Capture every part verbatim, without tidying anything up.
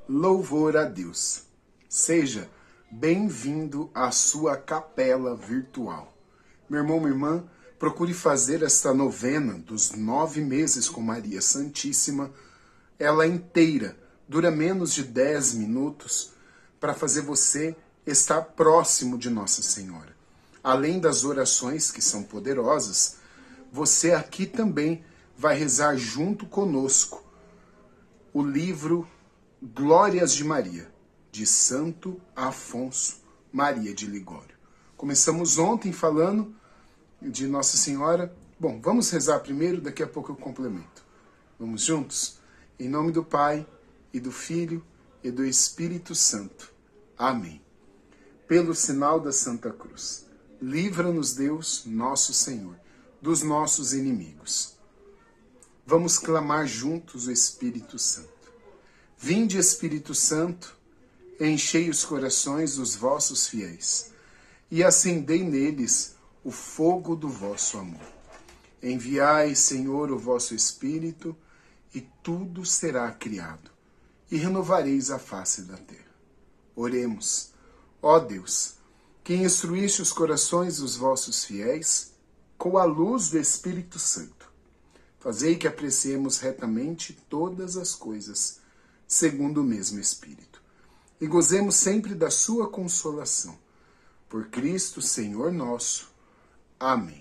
Louvor a Deus. Seja bem-vindo à sua capela virtual. Meu irmão, minha irmã, procure fazer esta novena dos nove meses com Maria Santíssima, ela inteira, dura menos de dez minutos, para fazer você estar próximo de Nossa Senhora. Além das orações, que são poderosas, você aqui também vai rezar junto conosco o livro Glórias de Maria, de Santo Afonso Maria de Ligório. Começamos ontem falando de Nossa Senhora. Bom, vamos rezar primeiro, daqui a pouco eu complemento. Vamos juntos? Em nome do Pai, e do Filho, e do Espírito Santo. Amém. Pelo sinal da Santa Cruz, livra-nos Deus, nosso Senhor, dos nossos inimigos. Vamos clamar juntos o Espírito Santo. Vinde, Espírito Santo, enchei os corações dos vossos fiéis e acendei neles o fogo do vosso amor. Enviai, Senhor, o vosso Espírito, e tudo será criado, e renovareis a face da terra. Oremos. Ó Deus, que instruíste os corações dos vossos fiéis com a luz do Espírito Santo, fazei que apreciemos retamente todas as coisas, segundo o mesmo Espírito, e gozemos sempre da sua consolação. Por Cristo, Senhor nosso. Amém.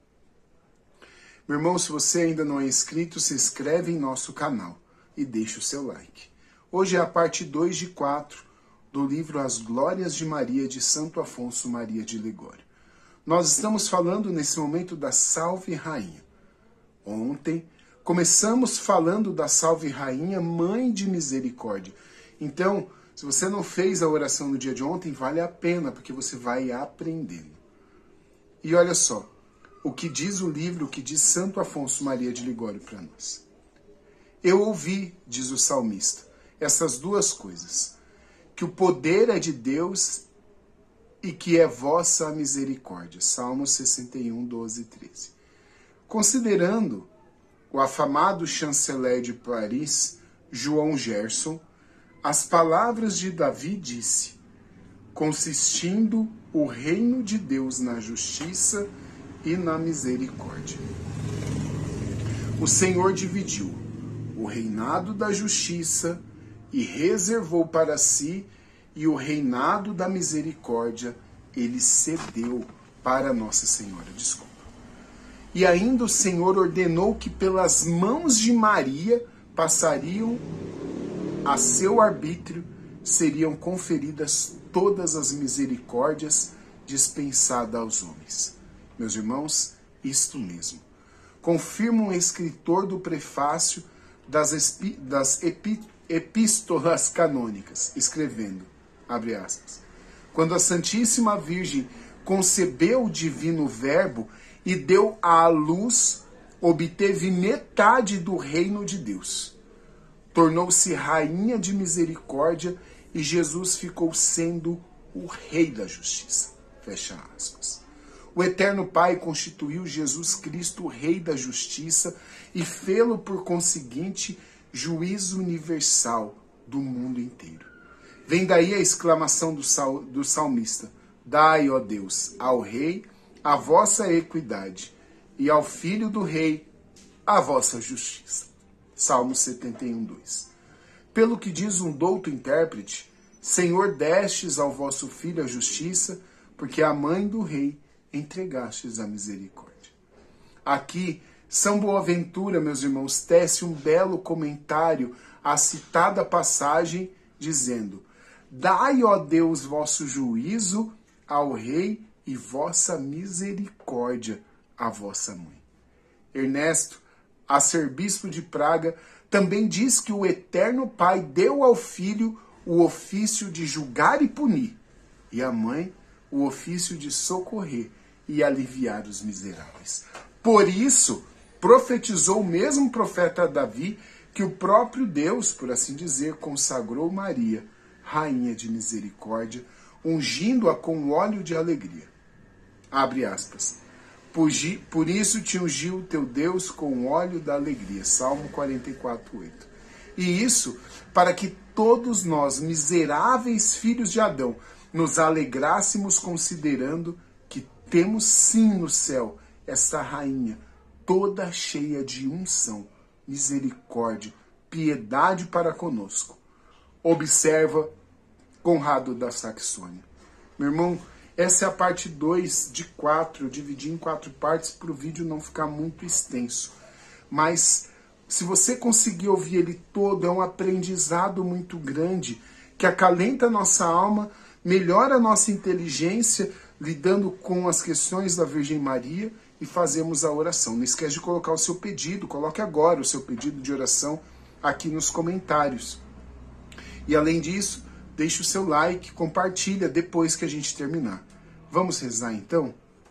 Meu irmão, se você ainda não é inscrito, se inscreve em nosso canal e deixa o seu like. Hoje é a parte dois de quatro do livro As Glórias de Maria, de Santo Afonso Maria de Ligório. Nós estamos falando nesse momento da Salve Rainha. Ontem começamos falando da Salve Rainha, Mãe de Misericórdia. Então, se você não fez a oração no dia de ontem, vale a pena, porque você vai aprendendo. E olha só, o que diz o livro, o que diz Santo Afonso Maria de Ligório para nós. Eu ouvi, diz o salmista, essas duas coisas, que o poder é de Deus e que é vossa misericórdia. Salmo sessenta e um, doze e treze. Considerando o afamado chanceler de Paris, João Gerson, as palavras de Davi disse, consistindo o reino de Deus na justiça e na misericórdia. O Senhor dividiu o reinado da justiça e reservou para si, e o reinado da misericórdia ele cedeu para Nossa Senhora. Desculpa. E ainda o Senhor ordenou que pelas mãos de Maria passariam a seu arbítrio, seriam conferidas todas as misericórdias dispensadas aos homens. Meus irmãos, isto mesmo. Confirma um escritor do prefácio das, espi, das epi, epístolas canônicas, escrevendo, abre aspas, quando a Santíssima Virgem concebeu o divino Verbo e deu à luz, obteve metade do reino de Deus. Tornou-se rainha de misericórdia e Jesus ficou sendo o rei da justiça. Fecha aspas. O Eterno Pai constituiu Jesus Cristo rei da justiça e fê-lo, por conseguinte, juiz universal do mundo inteiro. Vem daí a exclamação do, sal, do salmista, dai, ó Deus, ao rei a vossa equidade, e ao filho do rei a vossa justiça. Salmo setenta e um, dois. Pelo que diz um douto intérprete, Senhor, destes ao vosso filho a justiça, porque a mãe do rei entregastes a misericórdia. Aqui, São Boaventura, meus irmãos, tece um belo comentário à citada passagem, dizendo, dai, ó Deus, vosso juízo ao rei e vossa misericórdia à vossa mãe. Ernesto, arcebispo de Praga, também diz que o Eterno Pai deu ao filho o ofício de julgar e punir, e à mãe o ofício de socorrer e aliviar os miseráveis. Por isso, profetizou o mesmo profeta Davi que o próprio Deus, por assim dizer, consagrou Maria, rainha de misericórdia, ungindo-a com óleo de alegria. Abre aspas. Por isso te ungiu teu Deus com o óleo da alegria. Salmo quarenta e quatro, oito. E isso para que todos nós, miseráveis filhos de Adão, nos alegrássemos considerando que temos sim no céu esta rainha, toda cheia de unção, misericórdia, piedade para conosco. Observa Conrado da Saxônia. Meu irmão, essa é a parte dois de quatro, eu dividi em quatro partes para o vídeo não ficar muito extenso. Mas se você conseguir ouvir ele todo, é um aprendizado muito grande, que acalenta a nossa alma, melhora a nossa inteligência, lidando com as questões da Virgem Maria, e fazemos a oração. Não esquece de colocar o seu pedido, coloque agora o seu pedido de oração aqui nos comentários. E além disso, deixe o seu like, compartilha depois que a gente terminar. Vamos rezar então?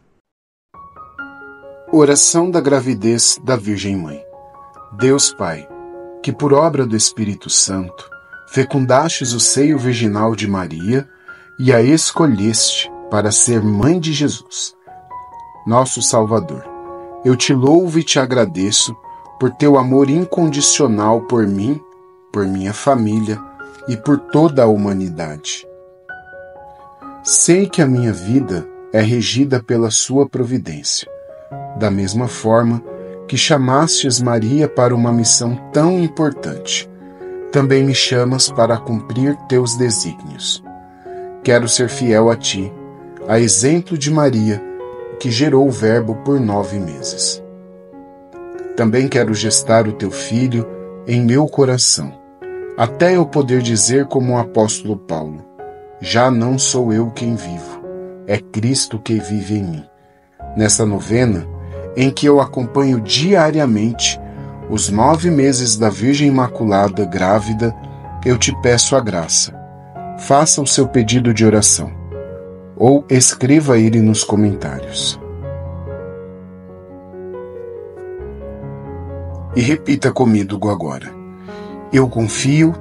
Oração da gravidez da Virgem Mãe. Deus Pai, que por obra do Espírito Santo fecundastes o seio virginal de Maria e a escolheste para ser mãe de Jesus, nosso Salvador, eu te louvo e te agradeço por teu amor incondicional por mim, por minha família e por toda a humanidade. Sei que a minha vida é regida pela sua providência, da mesma forma que chamastes Maria para uma missão tão importante, também me chamas para cumprir teus desígnios. Quero ser fiel a ti, a exemplo de Maria, que gerou o Verbo por nove meses. Também quero gestar o teu Filho em meu coração, até eu poder dizer como o apóstolo Paulo, já não sou eu quem vivo, é Cristo que vive em mim. Nessa novena, em que eu acompanho diariamente os nove meses da Virgem Imaculada grávida, eu te peço a graça. Faça o seu pedido de oração, ou escreva ele nos comentários. E repita comigo agora. Eu confio,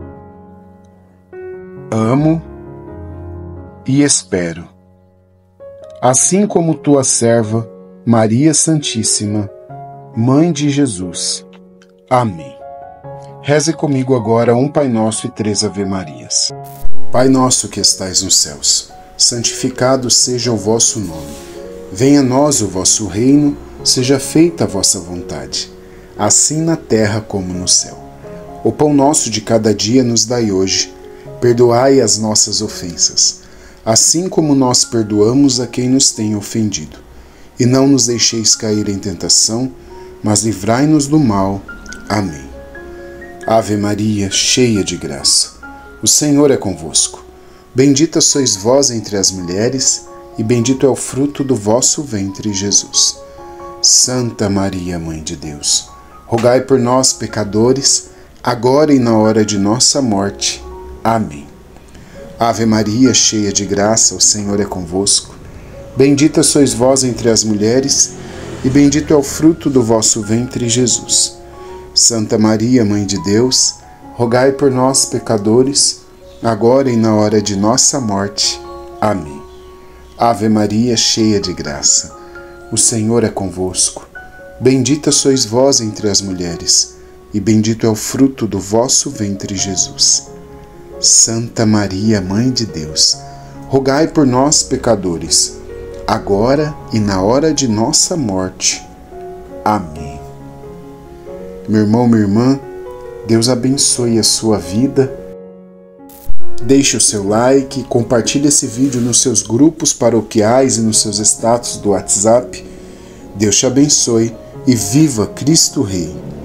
amo e espero, assim como tua serva, Maria Santíssima, Mãe de Jesus. Amém. Reze comigo agora um Pai Nosso e três Ave-Marias. Pai nosso que estais nos céus, santificado seja o vosso nome. Venha a nós o vosso reino, seja feita a vossa vontade, assim na terra como no céu. O pão nosso de cada dia nos dai hoje. Perdoai as nossas ofensas, assim como nós perdoamos a quem nos tem ofendido. E não nos deixeis cair em tentação, mas livrai-nos do mal. Amém. Ave Maria, cheia de graça, o Senhor é convosco. Bendita sois vós entre as mulheres, e bendito é o fruto do vosso ventre, Jesus. Santa Maria, Mãe de Deus, rogai por nós, pecadores, agora e na hora de nossa morte. Amém. Ave Maria, cheia de graça, o Senhor é convosco. Bendita sois vós entre as mulheres, e bendito é o fruto do vosso ventre, Jesus. Santa Maria, Mãe de Deus, rogai por nós, pecadores, agora e na hora de nossa morte. Amém. Ave Maria, cheia de graça, o Senhor é convosco. Bendita sois vós entre as mulheres, e bendito é o fruto do vosso ventre, Jesus. Santa Maria, Mãe de Deus, rogai por nós, pecadores, agora e na hora de nossa morte. Amém. Meu irmão, minha irmã, Deus abençoe a sua vida. Deixe o seu like, compartilhe esse vídeo nos seus grupos paroquiais e nos seus status do WhatsApp. Deus te abençoe e viva Cristo Rei.